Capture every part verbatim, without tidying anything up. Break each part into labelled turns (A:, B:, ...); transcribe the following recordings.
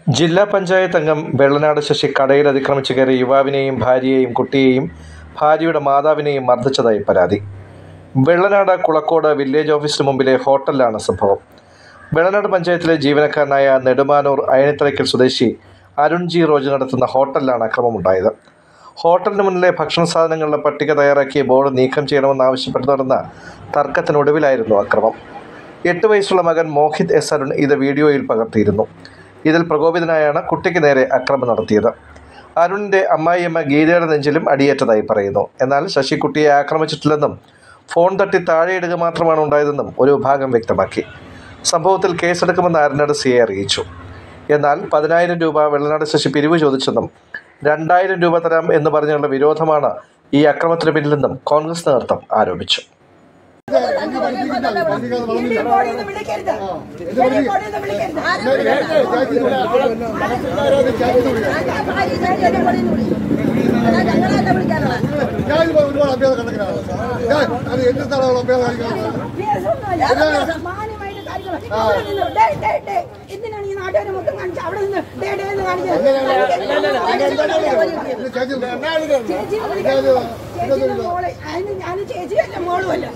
A: ജില്ലാ പഞ്ചായത്ത് അംഗം വെള്ളനാട് ശശി കടയിൽ അതിക്രമിച്ചു കയറി യുവാവിനെയും ഭാര്യയെയും കുട്ടിയെയും ഭാര്യയുടെ മാതാവിനെയും മർദ്ദിച്ചതായി പരാതി. വെള്ളനാട് കുളക്കോട് വില്ലേജ് ഓഫീസിന് മുമ്പിലെ ഹോട്ടലിലാണ് സംഭവം. വെള്ളനാട് പഞ്ചായത്തിലെ ജീവനക്കാരനായ നെടുമാനൂർ അയണിത്തറയ്ക്കൽ സ്വദേശി അരുൺ ജി റോജ് നടത്തുന്ന ഹോട്ടലിലാണ് അക്രമമുണ്ടായത്. ഹോട്ടലിന് മുന്നിലെ ഭക്ഷണ സാധനങ്ങളുടെ പട്ടിക തയ്യാറാക്കിയ ബോർഡ് നീക്കം ചെയ്യണമെന്നാവശ്യപ്പെട്ട് നടന്ന തർക്കത്തിനൊടുവിലായിരുന്നു അക്രമം. എട്ട് വയസ്സുള്ള മകൻ മോഹിത് എസ് അരുൺ ഇത് വീഡിയോയിൽ പകർത്തിയിരുന്നു. ഇതിൽ പ്രകോപിതനായാണ് കുട്ടിക്ക് നേരെ അക്രമം നടത്തിയത്. അരുണിൻ്റെ അമ്മായിയമ്മ ഗീതയുടെ നെഞ്ചിലും അടിയേറ്റതായി പറയുന്നു. എന്നാൽ ശശി കുട്ടിയെ ആക്രമിച്ചിട്ടില്ലെന്നും ഫോൺ തട്ടി താഴെയിടുക മാത്രമാണ് ഉണ്ടായതെന്നും ഒരു വിഭാഗം വ്യക്തമാക്കി. സംഭവത്തിൽ കേസെടുക്കുമെന്ന് ആരനാട് സി ഐ അറിയിച്ചു. എന്നാൽ പതിനായിരം രൂപ വെള്ളനാട് ശശി പിരിവ് ചോദിച്ചെന്നും രണ്ടായിരം രൂപ തരാം എന്ന് പറഞ്ഞുള്ള വിരോധമാണ് ഈ അക്രമത്തിന് പിന്നിലെന്നും കോൺഗ്രസ് നേതൃത്വം ആരോപിച്ചു.
B: എന്തിനാണ് ഈ നാട്ടുകാരെ മൊത്തം കാണിച്ചത്? അവിടെ നിന്ന് ഞാൻ ചേച്ചിയല്ല മോളുമല്ല.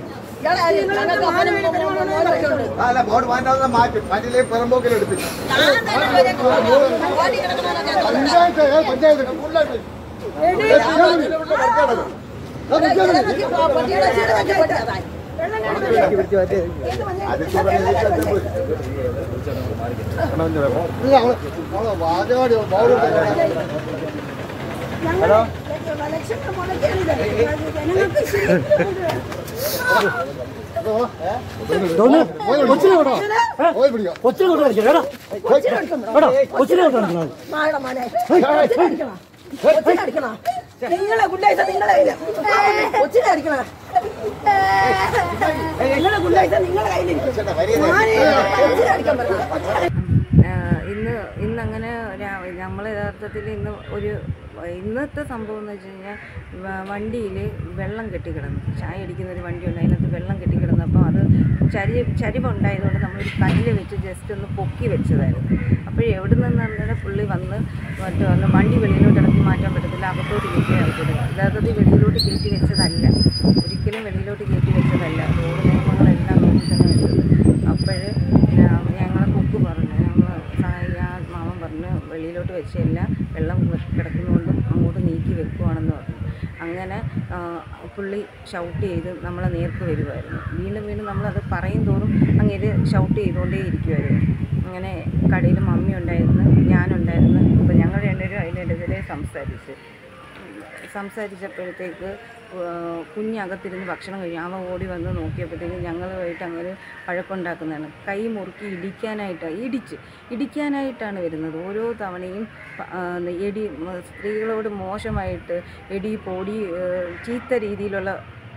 B: നിങ്ങളെ ഗുണ്ടായിസ നിങ്ങളെ കൊച്ചിനടിക്കണം. നിങ്ങളെ ഗുണ്ടായിസ നിങ്ങളെ കയ്യിലിരിക്കും.
C: ഇന്ന് ഇന്നങ്ങനെ നമ്മൾ യഥാർത്ഥത്തിൽ ഇന്ന് ഒരു ഇന്നത്തെ സംഭവം എന്ന് വെച്ച് കഴിഞ്ഞാൽ വണ്ടിയിൽ വെള്ളം കെട്ടിക്കിടന്നു. ചായ അടിക്കുന്ന ഒരു വണ്ടിയുണ്ട്, അതിനകത്ത് വെള്ളം കെട്ടിക്കിടന്നപ്പോൾ അത് ചരി ചരിവുണ്ടായതുകൊണ്ട് നമ്മളൊരു കല്ല് വെച്ച് ജസ്റ്റ് ഒന്ന് പൊക്കി വെച്ചതായിരുന്നു. അപ്പോൾ എവിടെ നിന്ന് പറഞ്ഞാൽ പുള്ളി വന്ന് മറ്റു വന്ന് വണ്ടി വെളിയിലോട്ട് ഇറക്കി മാറ്റാൻ പറ്റത്തില്ല, അകത്തോട്ട് കയറ്റി ഇറക്കിയത്. യഥാർത്ഥത്തിൽ വെളിയിലോട്ട് കയറ്റി വെച്ചതല്ല, ഒരിക്കലും വെളിയിലോട്ട് കയറ്റി വെച്ചതല്ല. റോഡ് നിയമങ്ങളെല്ലാം നോക്കി തന്നെ വെച്ചത്. അപ്പോൾ ഞങ്ങളെ കുക്ക് പറഞ്ഞു, ഞങ്ങൾ ആ മാമൻ പറഞ്ഞു വെളിയിലോട്ട് വെച്ചല്ല, വെള്ളം കിടക്കുന്നതുകൊണ്ട് അങ്ങോട്ട് നീക്കി വെക്കുവാണെന്ന് പറഞ്ഞു. അങ്ങനെ പുള്ളി ഷൗട്ട് ചെയ്ത് നമ്മളെ നേർക്ക് വരുമായിരുന്നു. വീണ്ടും വീണ്ടും നമ്മളത് പറയും തോറും അങ്ങനെ ഷൗട്ട് ചെയ്തുകൊണ്ടേ ഇരിക്കുമായിരുന്നു. അങ്ങനെ കടയിൽ മമ്മി ഉണ്ടായിരുന്നു, ഞാനുണ്ടായിരുന്നു. അപ്പോൾ ഞങ്ങൾ രണ്ടുപേരും അതിനിടയിലെ സംസാരിച്ച് സംസാരിച്ചപ്പോഴത്തേക്ക് കുഞ്ഞകത്തിരുന്ന് ഭക്ഷണം കഴിയും. അവൻ ഓടി വന്ന് നോക്കിയപ്പോഴത്തേക്ക് ഞങ്ങളുമായിട്ട് അങ്ങനെ വഴക്കുണ്ടാക്കുന്നതാണ്. കൈ മുറുക്കി ഇടിക്കാനായിട്ട് ഇടിച്ച് ഇടിക്കാനായിട്ടാണ് വരുന്നത്. ഓരോ തവണയും എടി സ്ത്രീകളോട് മോശമായിട്ട് എടി പൊടി ചീത്ത രീതിയിലുള്ള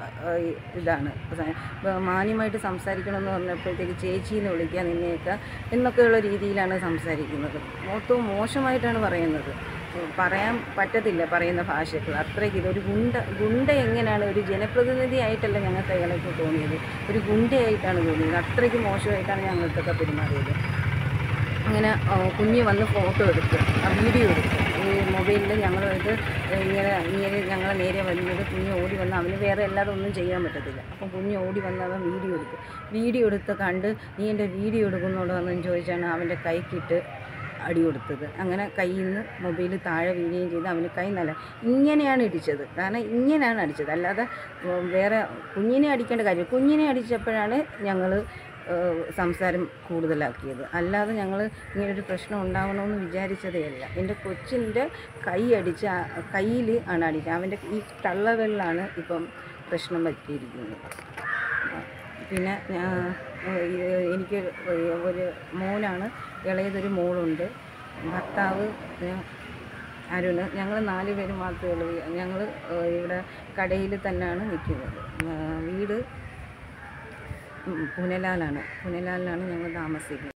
C: ഇതാണ്. മാന്യമായിട്ട് സംസാരിക്കണമെന്ന് പറഞ്ഞപ്പോഴത്തേക്ക് ചേച്ചീന്ന് വിളിക്കാൻ നിന്നേക്കുക എന്നൊക്കെയുള്ള രീതിയിലാണ് സംസാരിക്കുന്നത്. മൊത്തവും മോശമായിട്ടാണ് പറയുന്നത്. പറയാൻ പറ്റത്തില്ല പറയുന്ന ഭാഷകൾ. അത്രയ്ക്ക് ഇതൊരു ഗുണ്ട ഗുണ്ട എങ്ങനെയാണ് ഒരു ജനപ്രതിനിധി ആയിട്ടല്ല ഞങ്ങൾക്ക് അയാൾക്ക് തോന്നിയത്, ഒരു ഗുണ്ടയായിട്ടാണ് തോന്നിയത്. അത്രയ്ക്ക് മോശമായിട്ടാണ് ഞങ്ങൾക്കൊക്കെ പെരുമാറിയത്. അങ്ങനെ കുഞ്ഞ് വന്ന് ഫോട്ടോ എടുത്ത് ആ വീഡിയോ എടുത്ത് ഈ മൊബൈലിൽ ഞങ്ങളത് ഇങ്ങനെ ഇങ്ങനെ ഞങ്ങളെ നേരെ വരുന്നത്. കുഞ്ഞ് ഓടി വന്ന് അവന് വേറെ അല്ലാതെ ഒന്നും ചെയ്യാൻ പറ്റത്തില്ല. അപ്പം കുഞ്ഞ് ഓടി വന്ന് അവൻ വീഡിയോ എടുത്ത് വീഡിയോ എടുത്ത് കണ്ട് നീ എൻ്റെ വീഡിയോ എടുക്കുന്നുണ്ടോ എന്ന് ചോദിച്ചാണ് അവൻ്റെ കൈക്കിട്ട് അടി കൊടുത്തത്. അങ്ങനെ കയ്യിൽ നിന്ന് മൊബൈൽ താഴെ വീഴുകയും ചെയ്ത് അവന് കൈ നല്ല ഇങ്ങനെയാണ് ഇടിച്ചത്. കാരണം ഇങ്ങനെയാണ് അടിച്ചത്, അല്ലാതെ വേറെ കുഞ്ഞിനെ അടിക്കേണ്ട കാര്യം. കുഞ്ഞിനെ അടിച്ചപ്പോഴാണ് ഞങ്ങൾ സംസാരം കൂടുതലാക്കിയത്. അല്ലാതെ ഞങ്ങൾ ഇങ്ങനൊരു പ്രശ്നം ഉണ്ടാകണമെന്ന് വിചാരിച്ചതേ അല്ല. എൻ്റെ കൊച്ചിൻ്റെ കൈ അടിച്ച് കയ്യിൽ ആണ് അടിച്ചത്. അവൻ്റെ ഈ തള്ളവെള്ളാണ് ഇപ്പം പ്രശ്നം പറ്റിയിരിക്കുന്നത്. പിന്നെ എനിക്ക് ഒരു മോനാണ്, ഇളയതൊരു മോളുണ്ട്. ഭർത്താവ് അരുണ്. ഞങ്ങൾ നാല് പേര് മാത്രമേ ഉള്ളൂ. ഞങ്ങൾ ഇവിടെ കടയിൽ തന്നെയാണ് നിൽക്കുന്നത്. വീട് പുനലാലാണ് പുനലാലിലാണ് ഞങ്ങൾ താമസിക്കുന്നത്.